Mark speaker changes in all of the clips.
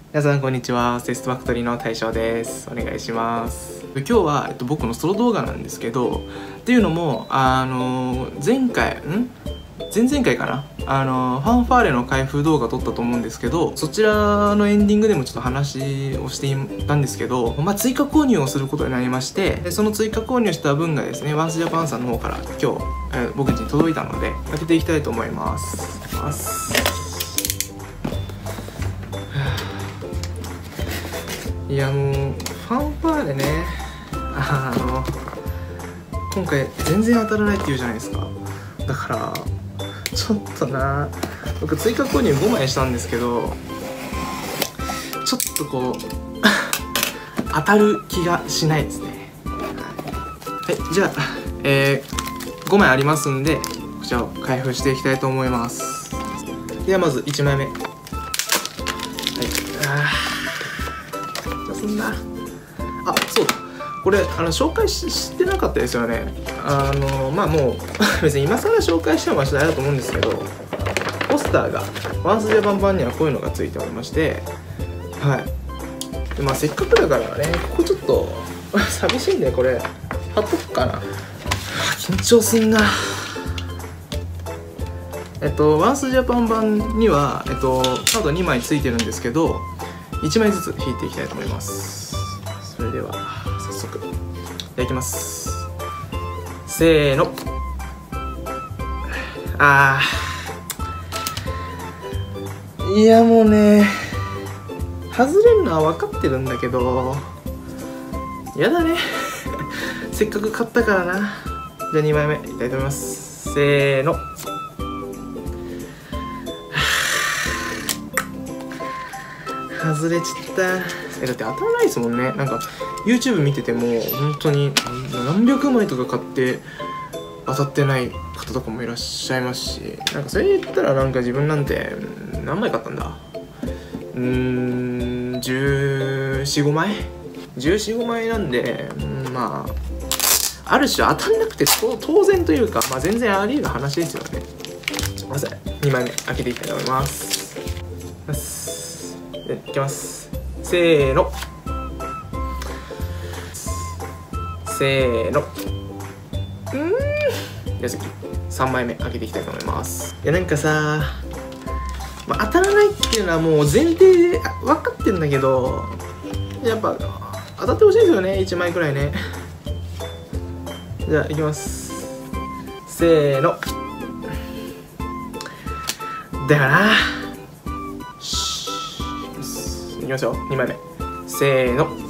Speaker 1: 皆さんこんにちは。テストファクトリーの大将です。お願いします。今日は、僕のソロ動画なんですけど、っていうのも前々回かな、ファンファーレの開封動画撮ったと思うんですけど、そちらのエンディングでもちょっと話をしていたんですけど、追加購入をすることになりまして、でその追加購入した分がですね、ワンスジャパンさんの方から今日、僕たちに届いたので開けていきたいと思います。いやもうファンファーレね、今回全然当たらないって言うじゃないですか。だからちょっとな、僕追加購入5枚したんですけど、ちょっとこう当たる気がしないですね。はい、じゃあ、5枚ありますんで、こちらを開封していきたいと思います。ではまず1枚目、はい、そんな、そうだ、これ紹介してなかったですよね。もう別に今更紹介してもあれだと思うんですけど、ポスターがワンスジャパン版にはこういうのがついておりまして、はい。でせっかくだからね、ここちょっと寂しいんでこれ貼っとくかな。緊張すんな。ワンスジャパン版にはカード2枚ついてるんですけど、1枚ずつ引いていきたいと思います。それでは早速いただきます。せーの。いやもうね、外れるのは分かってるんだけど、やだねせっかく買ったからな。じゃあ2枚目いきたいと思います。せーの。外れちった。だって当たらないですもんね。なんか YouTube 見てても本当に何百枚とか買って当たってない方とかもいらっしゃいますし、なんかそれ言ったらなんか自分なんて何枚買ったんだ、14、15枚14、15枚なんで、ある種当たんなくて当然というか、全然あり得る話ですよね。まず2枚目開けていきたいと思います。いきます。せーの。せーの。じゃあ次3枚目開けていきたいと思います。いやなんかさ、当たらないっていうのはもう前提で分かってんだけど、やっぱ当たってほしいですよね、1枚くらいね。じゃあいきます。せーの。だよな。いきますよ、2枚目。せーの。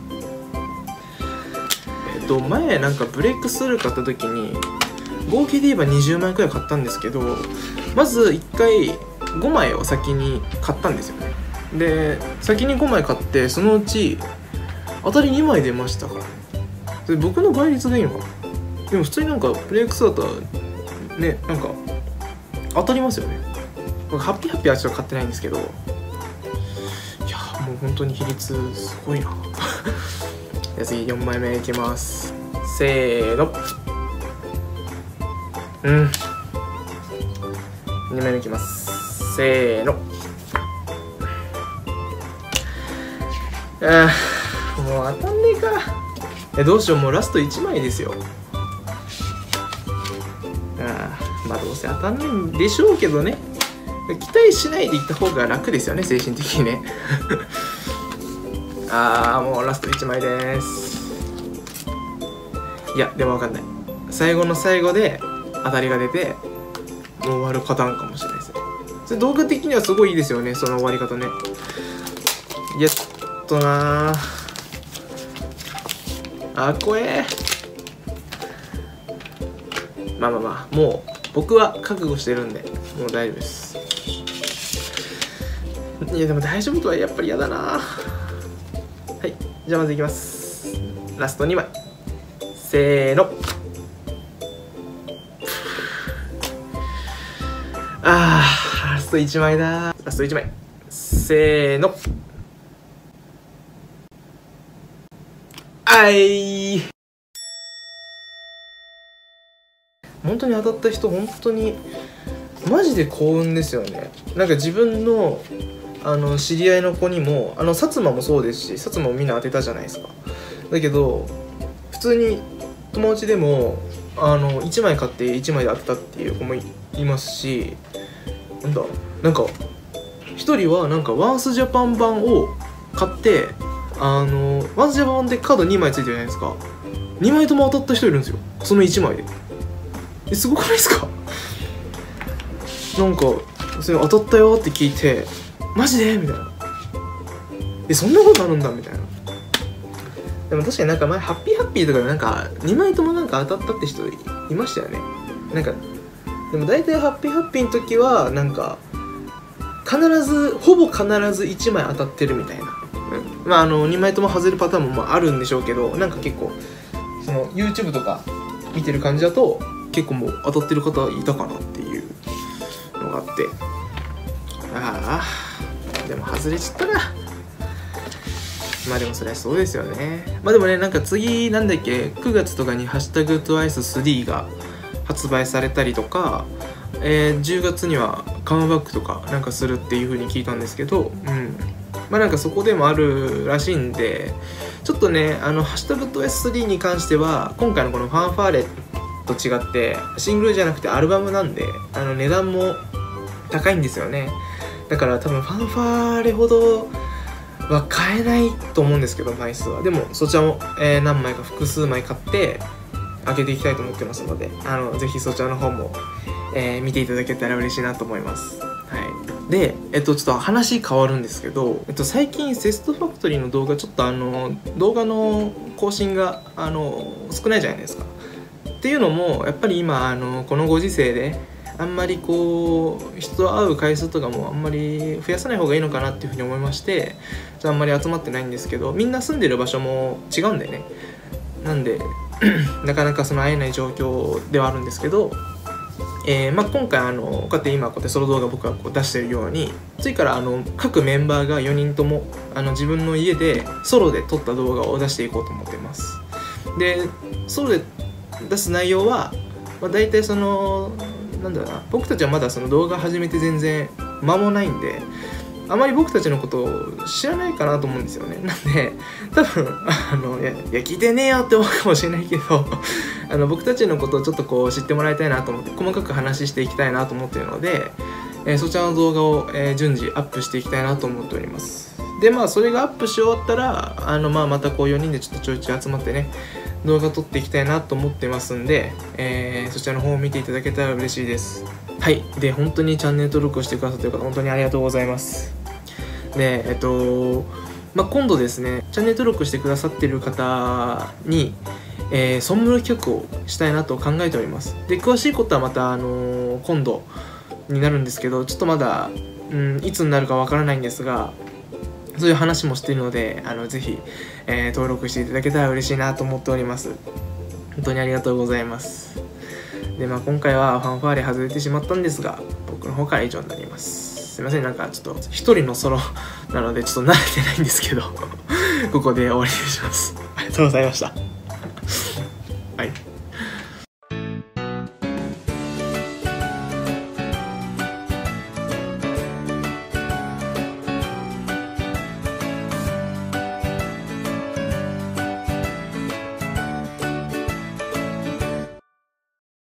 Speaker 1: 前なんかブレイクスルー買った時に合計で言えば20枚くらい買ったんですけど、まず1回5枚を先に買ったんですよね。で先に5枚買って、そのうち当たり2枚出ましたからね。で僕の倍率がいいのかな。でも普通になんかブレイクスルーだったらね、なんか当たりますよね。僕ハッピーはちょっと買ってないんですけど、もう本当に比率すごいなじゃあ次4枚目いきます。せーの。2枚目いきます。せーの。もう当たんねえか。どうしよう、もうラスト1枚ですよ。どうせ当たんないんでしょうけどね、期待しないでいった方が楽ですよね、精神的にねもうラスト1枚です。いやでも分かんない、最後の最後で当たりが出てもう終わるパターンかもしれないですね。それ動画的にはすごいいいですよね、その終わり方ね。やっとな怖え。もう僕は覚悟してるんでもう大丈夫です。いやでも大丈夫とはやっぱり嫌だな。はい、じゃあまずいきます。ラスト2枚。せーの。ラスト1枚だ。ラスト1枚。せーの。本当に当たった人、本当にマジで幸運ですよね。なんか自分の知り合いの子にも薩摩もそうですし、薩摩もみんな当てたじゃないですか。だけど普通に友達でも1枚買って1枚で当てたっていう子もいますし、なんか一人はなんかワンスジャパン版を買って、ワンスジャパン版でカード2枚ついてるじゃないですか。2枚とも当たった人いるんですよ、その1枚で。すごくないですか？なんかそれ当たったよって聞いて、マジでみたいな。そんなことあるんだみたいな。でも確かになんか前ハッピーとかでなんか2枚ともなんか当たったって人いましたよね。なんかでも大体ハッピーの時はなんかほぼ必ず1枚当たってるみたいな、2枚とも外れるパターンもあるんでしょうけど、なんか結構その YouTube とか見てる感じだと結構もう当たってる方いたかなっていうのがあって、でも外れちゃったな。でもそりゃそうですよね。でもね、なんか次なんだっけ、9月とかに「#TWICE3」が発売されたりとか、10月にはカムバックとかなんかするっていう風に聞いたんですけど、なんかそこでもあるらしいんで、ちょっとね#TWICE3 に関しては今回のこのファンファーレと違ってシングルじゃなくてアルバムなんで、値段も高いんですよね。だから多分ファンファーレほどは買えないと思うんですけど、枚数は。でもそちらも、何枚か複数枚買って開けていきたいと思ってますので、ぜひそちらの方も、見ていただけたら嬉しいなと思います。で、ちょっと話変わるんですけど、最近セストファクトリーの動画ちょっと動画の更新が少ないじゃないですか。っていうのもやっぱり今このご時世であんまりこう人と会う回数とかもあんまり増やさない方がいいのかなっていうふうに思いまして、あんまり集まってないんですけど、みんな住んでる場所も違うんでね、なんでなかなか会えない状況ではあるんですけど、今回こうやって今こうやってソロ動画僕がこう出してるように、次から各メンバーが4人とも自分の家でソロで撮った動画を出していこうと思ってます。でソロで出す内容は、大体僕たちはまだ動画始めて全然間もないんで、あまり僕たちのことを知らないかなと思うんですよね。なんで多分いや聞いてねえよって思うかもしれないけど僕たちのことをちょっとこう知ってもらいたいなと思って、細かく話していきたいなと思っているので、そちらの動画を、順次アップしていきたいなと思っております。でそれがアップし終わったらまたこう4人でちょっとちょいちょい集まってね動画撮っていきたいなと思ってますんで、そちらの方を見ていただけたら嬉しいです。で本当にチャンネル登録をしてくださっている方本当にありがとうございます。で今度ですね、チャンネル登録してくださっている方に、ソンムル企画をしたいなと考えております。で詳しいことはまた今度になるんですけど、ちょっとまだ、いつになるかわからないんですが、そういう話もしているのでぜひ、登録していただけたら嬉しいなと思っております。本当にありがとうございます。で今回はファンファーレ外れてしまったんですが、僕の方から以上になります。すいません、なんかちょっと一人のソロなのでちょっと慣れてないんですけどここで終わりにします。ありがとうございました。はい。